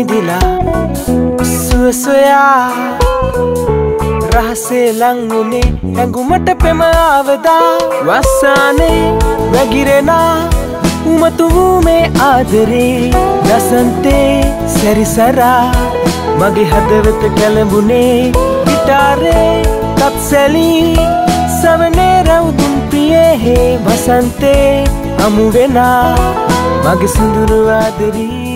විඳිලා සුව සොයා රහසේ ලං වුණේ ඇඟුමට පෙම ආවදා වස්සානේ වැගිරෙනා උමතු වූ මේ ආදරේ දසන්තේ සැරිසරා මගේ හදවත කැළඹුණේ ගිටාරේ තත්සැලී සවනේ රවුදුන් පියේ වසන්තේ හමු වෙනා මගේ සුඳුරු ආදරී